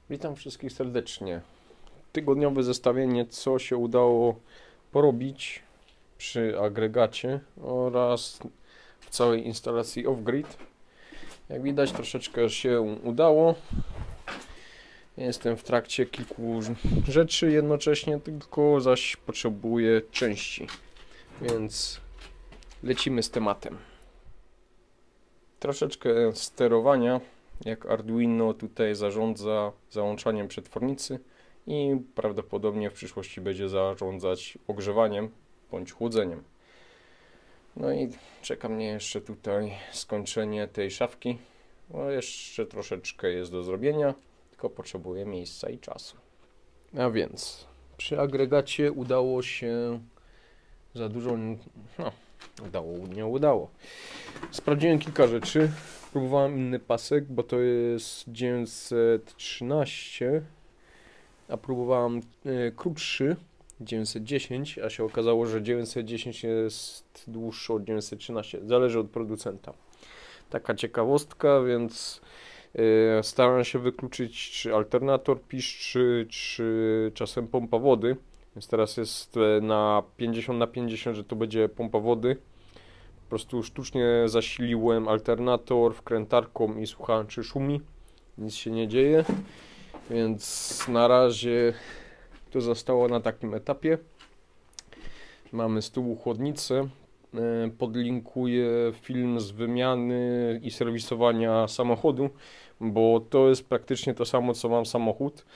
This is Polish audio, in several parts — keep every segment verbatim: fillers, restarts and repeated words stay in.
Witam wszystkich serdecznie. Tygodniowe zestawienie, co się udało porobić przy agregacie oraz w całej instalacji off-grid. Jak widać, troszeczkę się udało. Jestem w trakcie kilku rzeczy jednocześnie, tylko zaś potrzebuję części, więc lecimy z tematem. Troszeczkę sterowania, jak Arduino tutaj zarządza załączaniem przetwornicy i prawdopodobnie w przyszłości będzie zarządzać ogrzewaniem bądź chłodzeniem. No i czeka mnie jeszcze tutaj skończenie tej szafki. No jeszcze troszeczkę jest do zrobienia, tylko potrzebuję miejsca i czasu. A więc przy agregacie udało się za dużo, no udało, nie udało. Sprawdziłem kilka rzeczy. Próbowałem inny pasek, bo to jest dziewięćset trzynaście, a próbowałem e, krótszy dziewięćset dziesięć, a się okazało, że dziewięćset dziesięć jest dłuższy od dziewięćset trzynaście. Zależy od producenta. Taka ciekawostka, więc e, staram się wykluczyć, czy alternator piszczy, czy czasem pompa wody. Więc teraz jest na pięćdziesiąt na pięćdziesiąt, że to będzie pompa wody. Po prostu sztucznie zasiliłem alternator wkrętarką i słuchałem, czy szumi. Nic się nie dzieje, więc na razie to zostało na takim etapie. Mamy z tyłu chłodnicę. Podlinkuję film z wymiany i serwisowania samochodu, bo to jest praktycznie to samo, co mam samochód.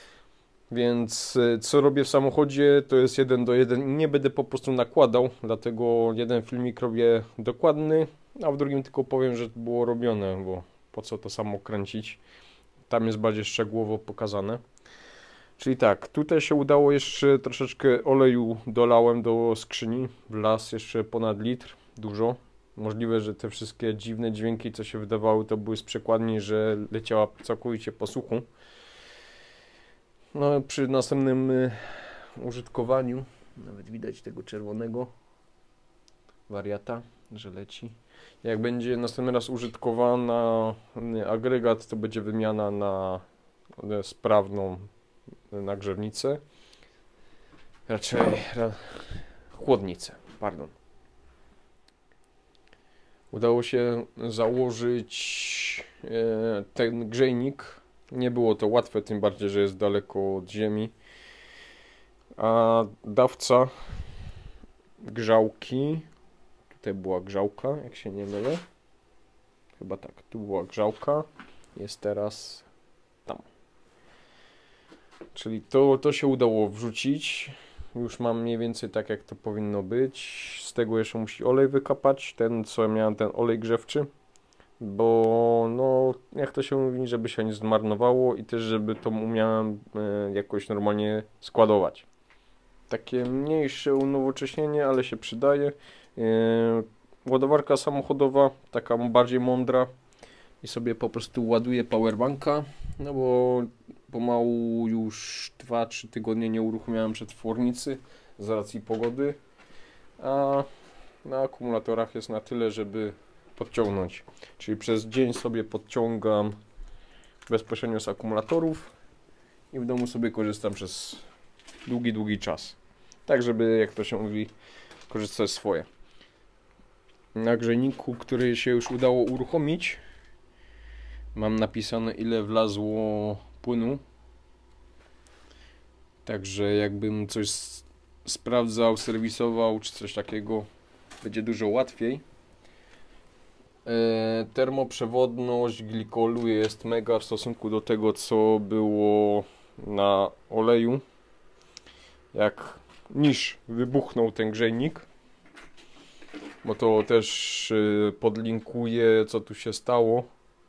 Więc co robię w samochodzie, to jest jeden do jeden i nie będę po prostu nakładał, dlatego jeden filmik robię dokładny, a w drugim tylko powiem, że było robione, bo po co to samo kręcić. Tam jest bardziej szczegółowo pokazane. Czyli tak, tutaj się udało jeszcze troszeczkę oleju dolałem do skrzyni, wlazł jeszcze ponad litr, dużo. Możliwe, że te wszystkie dziwne dźwięki, co się wydawały, to były z przekładni, że leciała całkowicie po suchu. No, przy następnym y, użytkowaniu, nawet widać tego czerwonego wariata, że leci. Jak będzie następny raz użytkowana agregat, to będzie wymiana na y, sprawną nagrzewnicę. Raczej ra, chłodnicę, pardon. Udało się założyć y, ten grzejnik. Nie było to łatwe, tym bardziej, że jest daleko od ziemi. A dawca grzałki, tutaj była grzałka, jak się nie mylę. Chyba tak, tu była grzałka, jest teraz tam. Czyli to, to się udało wrzucić. Już mam mniej więcej tak, jak to powinno być. Z tego jeszcze musi olej wykapać, ten co miałem, ten olej grzewczy. Bo no, jak to się mówi, żeby się nie zmarnowało i też żeby to umiałem e, jakoś normalnie składować. Takie mniejsze unowocześnienie, ale się przydaje. E, ładowarka samochodowa, taka bardziej mądra i sobie po prostu ładuję powerbanka, no bo pomału już dwa trzy tygodnie nie uruchamiałem przetwornicy z racji pogody, a na akumulatorach jest na tyle, żeby podciągnąć. Czyli przez dzień sobie podciągam bezpośrednio z akumulatorów i w domu sobie korzystam przez długi, długi czas. Tak, żeby, jak to się mówi, korzystać swoje. Na grzejniku, który się już udało uruchomić, mam napisane, ile wlazło płynu. Także jakbym coś sprawdzał, serwisował, czy coś takiego, będzie dużo łatwiej. Termoprzewodność glikolu jest mega w stosunku do tego, co było na oleju. Jak niż wybuchnął ten grzejnik, bo to też podlinkuję, co tu się stało.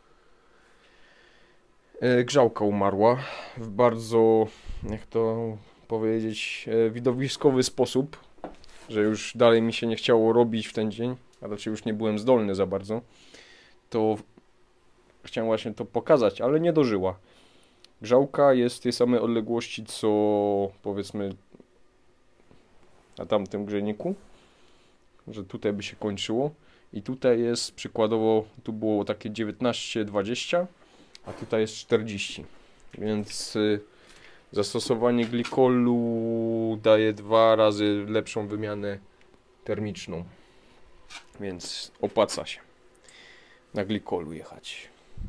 Grzałka umarła w bardzo, jak to powiedzieć, widowiskowy sposób, że już dalej mi się nie chciało robić w ten dzień, a raczej już nie byłem zdolny za bardzo, to chciałem właśnie to pokazać, ale nie dożyła. Grzałka jest w tej samej odległości, co powiedzmy na tamtym grzejniku, że tutaj by się kończyło i tutaj jest przykładowo, tu było takie dziewiętnaście dwadzieścia, a tutaj jest czterdzieści. więc y, zastosowanie glikolu daje dwa razy lepszą wymianę termiczną, więc opłaca się na glikolu jechać.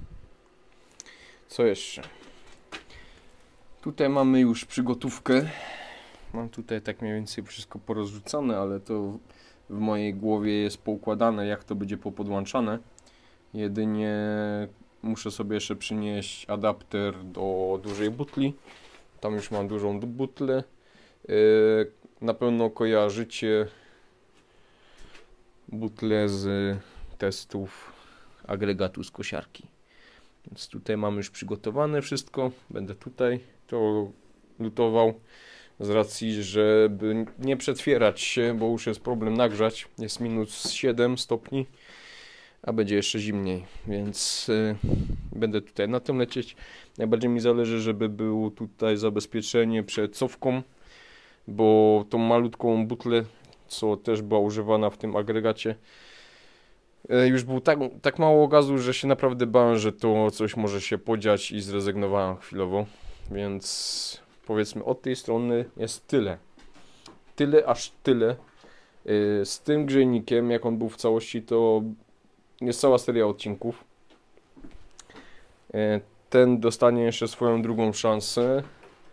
Co jeszcze? Tutaj mamy już przygotówkę. Mam tutaj tak mniej więcej wszystko porozrzucane, ale to w mojej głowie jest poukładane, jak to będzie popodłączane. Jedynie muszę sobie jeszcze przynieść adapter do dużej butli. Tam już mam dużą butlę. Na pewno kojarzycie butlę z testów agregatu z kosiarki. Więc tutaj mam już przygotowane wszystko. Będę tutaj to lutował z racji, żeby nie przetwierać się, bo już jest problem nagrzać. Jest minus siedem stopni, a będzie jeszcze zimniej, więc y, będę tutaj na tym lecieć. Najbardziej mi zależy, żeby było tutaj zabezpieczenie przed cofką, bo tą malutką butlę, co też była używana w tym agregacie, y, już było tak, tak mało gazu, że się naprawdę bałem, że to coś może się podziać i zrezygnowałem chwilowo, więc powiedzmy od tej strony jest tyle. Tyle, aż tyle. Y, z tym grzejnikiem, jak on był w całości, to jest cała seria odcinków. Ten dostanie jeszcze swoją drugą szansę.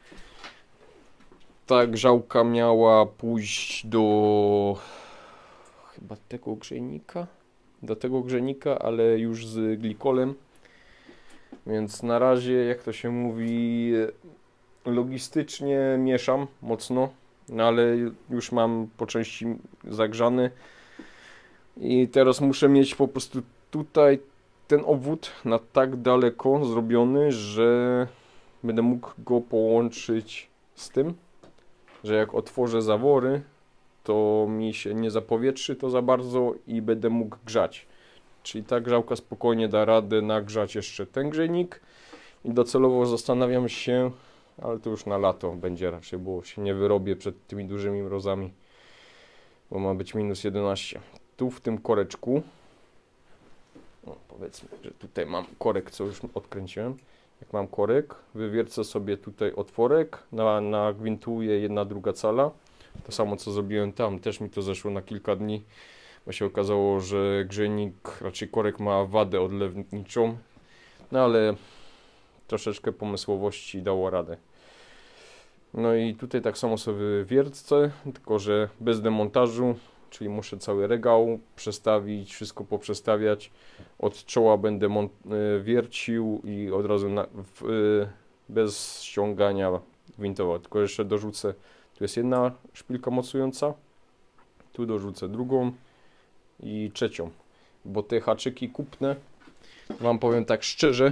Ta grzałka miała pójść do chyba tego grzejnika. Do tego grzejnika, ale już z glikolem. Więc na razie, jak to się mówi, logistycznie mieszam mocno. No ale już mam po części zagrzany. I teraz muszę mieć po prostu tutaj ten obwód na tak daleko zrobiony, że będę mógł go połączyć z tym, że jak otworzę zawory, to mi się nie zapowietrzy to za bardzo i będę mógł grzać. Czyli ta grzałka spokojnie da radę nagrzać jeszcze ten grzejnik i docelowo zastanawiam się, ale to już na lato będzie raczej, bo się nie wyrobię przed tymi dużymi mrozami, bo ma być minus jedenaście. Tu w tym koreczku, no powiedzmy, że tutaj mam korek, co już odkręciłem. Jak mam korek, wywiercę sobie tutaj otworek, na, nagwintuję jedna druga cala. To samo co zrobiłem tam, też mi to zeszło na kilka dni, bo się okazało, że grzejnik, raczej korek ma wadę odlewniczą, no ale troszeczkę pomysłowości dało radę. No i tutaj tak samo sobie wiercę, tylko że bez demontażu. Czyli muszę cały regał przestawić, wszystko poprzestawiać. Od czoła będę wiercił i od razu na, w, bez ściągania gwintował. Tylko jeszcze dorzucę, tu jest jedna szpilka mocująca, tu dorzucę drugą i trzecią. Bo te haczyki kupne, wam powiem tak szczerze,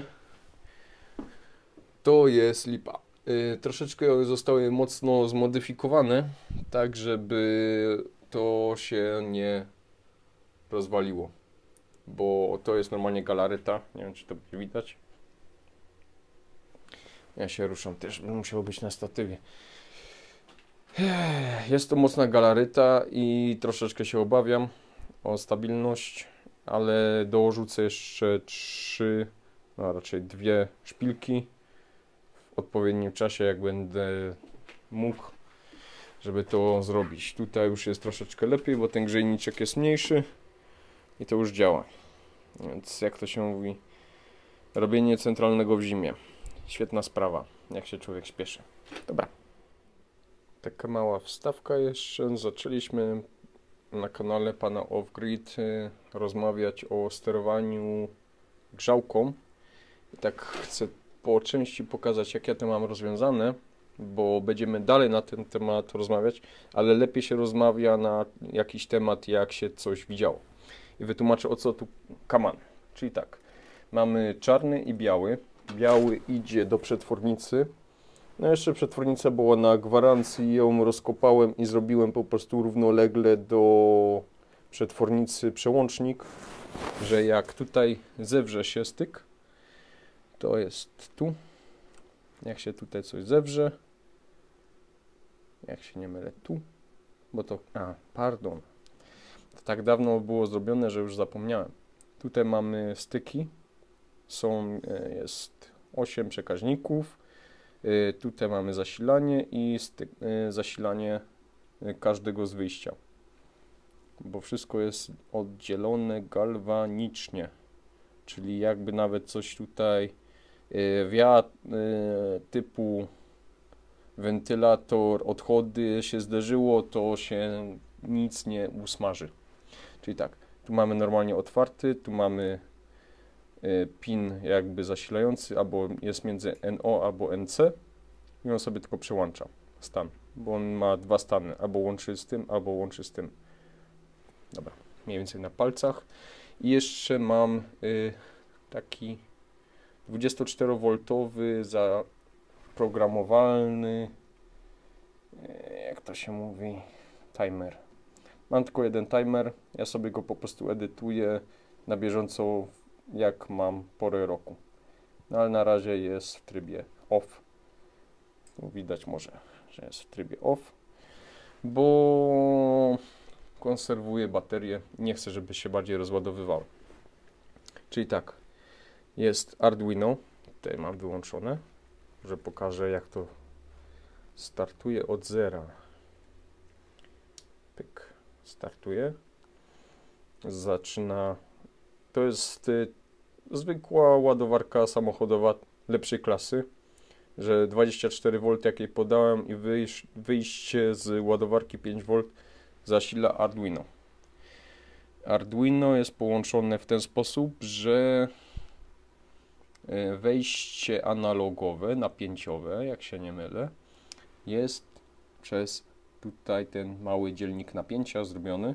to jest lipa. Yy, troszeczkę zostały mocno zmodyfikowane, tak żeby to się nie rozwaliło, bo to jest normalnie galareta, nie wiem czy to będzie widać. Ja się ruszam też, bym musiał być na statywie. Jest to mocna galareta i troszeczkę się obawiam o stabilność, ale dorzucę jeszcze trzy, no raczej dwie szpilki w odpowiednim czasie, jak będę mógł, żeby to zrobić. Tutaj już jest troszeczkę lepiej, bo ten grzejniczek jest mniejszy i to już działa. Więc jak to się mówi, robienie centralnego w zimie. Świetna sprawa, jak się człowiek śpieszy. Dobra. Taka mała wstawka jeszcze. Zaczęliśmy na kanale pana Off-Grid rozmawiać o sterowaniu grzałką. I tak chcę po części pokazać, jak ja to mam rozwiązane, bo będziemy dalej na ten temat rozmawiać, ale lepiej się rozmawia na jakiś temat, jak się coś widziało. I wytłumaczę, o co tu kaman. Czyli tak, mamy czarny i biały. Biały idzie do przetwornicy. No jeszcze przetwornica była na gwarancji, ją rozkopałem i zrobiłem po prostu równolegle do przetwornicy przełącznik, że jak tutaj zewrze się styk, to jest tu. Jak się tutaj coś zewrze, jak się nie mylę, tu, bo to, a, pardon, to tak dawno było zrobione, że już zapomniałem. Tutaj mamy styki, są, jest osiem przekaźników, Yy, tutaj mamy zasilanie i yy, zasilanie yy, każdego z wyjścia, bo wszystko jest oddzielone galwanicznie, czyli jakby nawet coś tutaj yy, wiatr yy, typu wentylator, odchody się zderzyło, to się nic nie usmaży. Czyli tak, tu mamy normalnie otwarty, tu mamy y, pin jakby zasilający, albo jest między N O albo N C i on sobie tylko przełącza stan, bo on ma dwa stany, albo łączy z tym, albo łączy z tym. Dobra, mniej więcej na palcach. I jeszcze mam y, taki dwudziestoczterowolt zaprogramowalny, jak to się mówi, timer. Mam tylko jeden timer, ja sobie go po prostu edytuję na bieżąco, jak mam porę roku. No ale na razie jest w trybie off. Tu widać może, że jest w trybie off, bo konserwuję baterię, nie chcę, żeby się bardziej rozładowywały. Czyli tak, jest Arduino, tutaj mam wyłączone, że pokażę, jak to startuje od zera. Pyk, startuje. Zaczyna. To jest y, zwykła ładowarka samochodowa lepszej klasy, że dwadzieścia cztery wolty, jak jej podałem, i wyjś, wyjście z ładowarki pięć wolt zasila Arduino. Arduino jest połączone w ten sposób, że wejście analogowe, napięciowe, jak się nie mylę, jest przez tutaj ten mały dzielnik napięcia zrobiony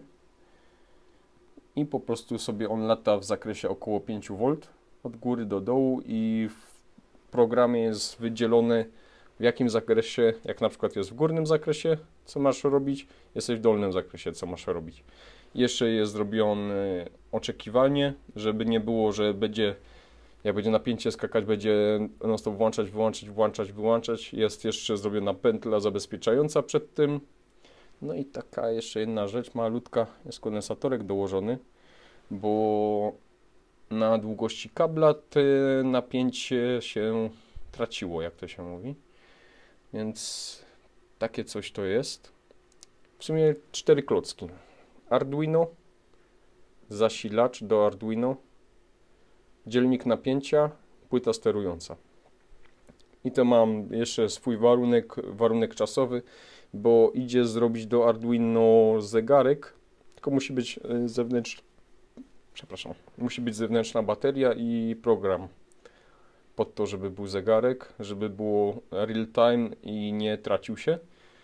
i po prostu sobie on lata w zakresie około pięć wolt od góry do dołu i w programie jest wydzielony, w jakim zakresie, jak na przykład jest w górnym zakresie, co masz robić, jesteś w dolnym zakresie, co masz robić. Jeszcze jest zrobione oczekiwanie, żeby nie było, że będzie, jak będzie napięcie skakać, będzie non stop włączać, wyłączać, włączać, wyłączać. Jest jeszcze zrobiona pętla zabezpieczająca przed tym. No i taka jeszcze jedna rzecz malutka, jest kondensatorek dołożony, bo na długości kabla to napięcie się traciło, jak to się mówi. Więc takie coś to jest. W sumie cztery klocki. Arduino, zasilacz do Arduino, dzielnik napięcia, płyta sterująca. I to mam jeszcze swój warunek, warunek czasowy, bo idzie zrobić do Arduino zegarek, tylko musi być zewnętrzna, przepraszam, musi być zewnętrzna bateria i program pod to, żeby był zegarek, żeby było real time i nie tracił się.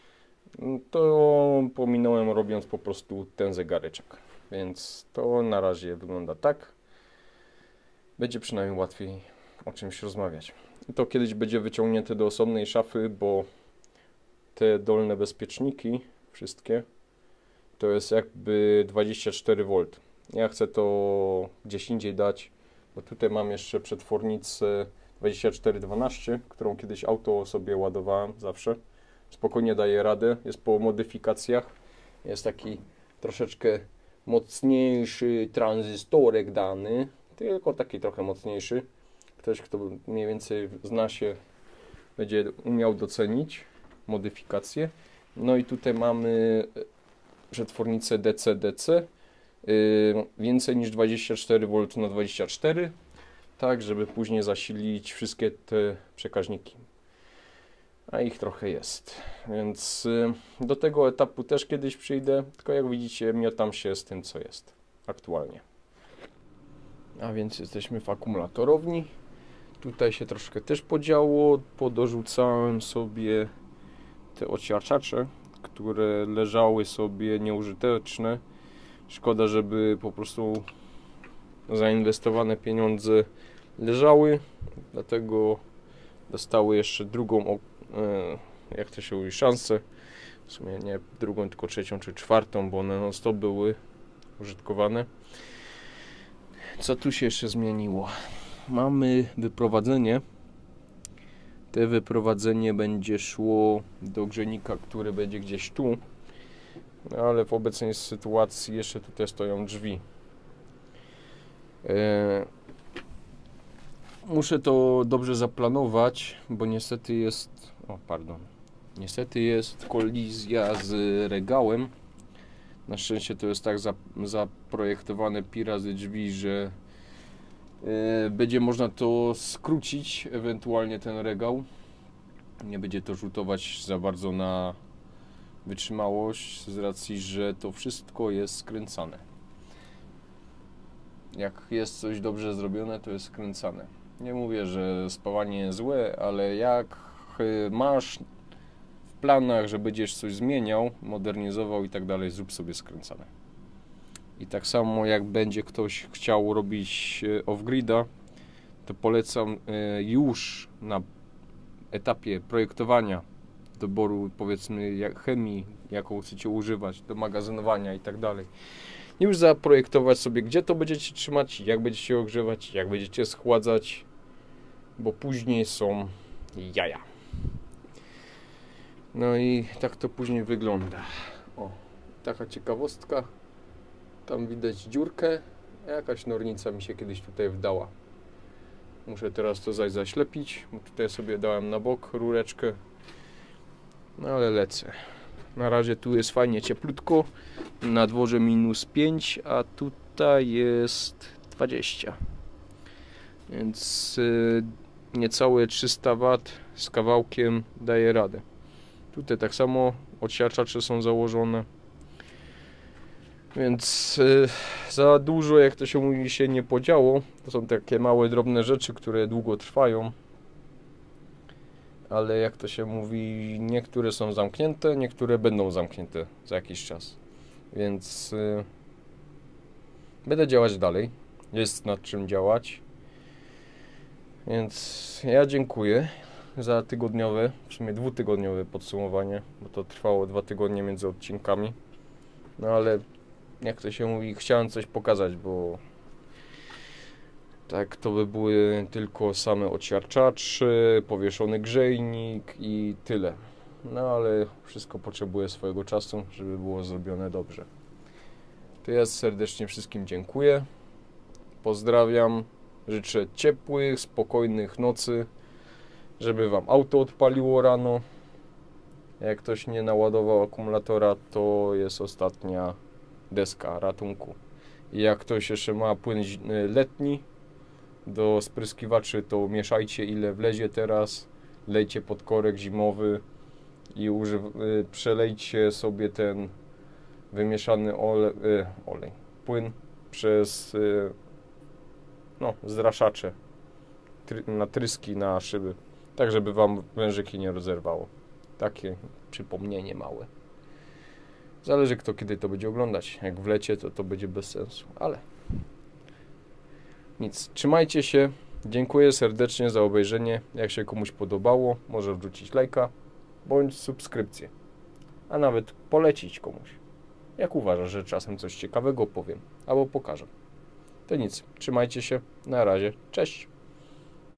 To pominąłem, robiąc po prostu ten zegareczek. Więc to na razie wygląda tak. Będzie przynajmniej łatwiej o czymś rozmawiać. I to kiedyś będzie wyciągnięte do osobnej szafy, bo te dolne bezpieczniki, wszystkie, to jest jakby dwadzieścia cztery wolt. Ja chcę to gdzieś indziej dać, bo tutaj mam jeszcze przetwornicę dwadzieścia cztery dwanaście, którą kiedyś auto sobie ładowałem zawsze. Spokojnie daje radę, jest po modyfikacjach. Jest taki troszeczkę mocniejszy tranzystorek dany, tylko taki trochę mocniejszy. Ktoś, kto mniej więcej zna się, będzie umiał docenić modyfikacje. No i tutaj mamy przetwornicę D C D C, yy, więcej niż dwadzieścia cztery wolt na dwadzieścia cztery, tak żeby później zasilić wszystkie te przekaźniki. A ich trochę jest, więc yy, do tego etapu też kiedyś przyjdę, tylko jak widzicie, miotam się z tym, co jest aktualnie. A więc jesteśmy w akumulatorowni. Tutaj się troszkę też podziało, podorzucałem sobie te odsiarczacze, które leżały sobie nieużyteczne. Szkoda, żeby po prostu zainwestowane pieniądze leżały, dlatego dostały jeszcze drugą, jak to się mówi, szansę. W sumie nie drugą, tylko trzecią czy czwartą, bo one non stop były użytkowane. Co tu się jeszcze zmieniło? Mamy wyprowadzenie. Te wyprowadzenie będzie szło do grzejnika, który będzie gdzieś tu, ale w obecnej sytuacji jeszcze tutaj stoją drzwi. muszę to dobrze zaplanować, bo niestety jest, o pardon, niestety jest kolizja z regałem. Na szczęście to jest tak zaprojektowane pi razy drzwi, że yy, będzie można to skrócić, ewentualnie ten regał. Nie będzie to rzutować za bardzo na wytrzymałość, z racji, że to wszystko jest skręcane. Jak jest coś dobrze zrobione, to jest skręcane. Nie mówię, że spawanie jest złe, ale jak masz w planach, że będziesz coś zmieniał, modernizował i tak dalej, zrób sobie skręcane. I tak samo jak będzie ktoś chciał robić off-grida, to polecam już na etapie projektowania, doboru powiedzmy jak chemii, jaką chcecie używać, do magazynowania i tak dalej. Już zaprojektować sobie, gdzie to będziecie trzymać, jak będziecie ogrzewać, jak będziecie schładzać, bo później są jaja. No i tak to później wygląda. O, taka ciekawostka. Tam widać dziurkę. Jakaś nornica mi się kiedyś tutaj wdała. Muszę teraz to zaś zaślepić, bo tutaj sobie dałem na bok rureczkę. No ale lecę. Na razie tu jest fajnie cieplutko. Na dworze minus pięć, a tutaj jest dwadzieścia. Więc yy, niecałe trzysta watów z kawałkiem daje radę. Tutaj tak samo odsiarczacze są założone. Więc yy, za dużo, jak to się mówi, się nie podziało. To są takie małe, drobne rzeczy, które długo trwają. Ale jak to się mówi, niektóre są zamknięte, niektóre będą zamknięte za jakiś czas. Więc yy, będę działać dalej. Jest nad czym działać. Więc ja dziękuję za tygodniowe, w sumie dwutygodniowe podsumowanie, bo to trwało dwa tygodnie między odcinkami. No ale jak to się mówi, chciałem coś pokazać, bo tak to by były tylko same odsiarczacze, powieszony grzejnik i tyle. No ale wszystko potrzebuje swojego czasu, żeby było zrobione dobrze. To ja serdecznie wszystkim dziękuję. Pozdrawiam. Życzę ciepłych, spokojnych nocy, żeby Wam auto odpaliło rano. Jak ktoś nie naładował akumulatora, to jest ostatnia deska ratunku. I jak ktoś jeszcze ma płyn letni do spryskiwaczy, to mieszajcie ile wlezie teraz, lejcie pod korek zimowy i używ przelejcie sobie ten wymieszany ole y, olej, płyn przez y, no, zraszacze na tryski, na szyby, tak żeby Wam wężyki nie rozerwało. Takie przypomnienie małe. Zależy kto kiedy to będzie oglądać. Jak w lecie, to to będzie bez sensu, ale nic. Trzymajcie się. Dziękuję serdecznie za obejrzenie. Jak się komuś podobało, może wrzucić lajka bądź subskrypcję, a nawet polecić komuś. Jak uważa, że czasem coś ciekawego powiem albo pokażę. To nic. Trzymajcie się. Na razie. Cześć.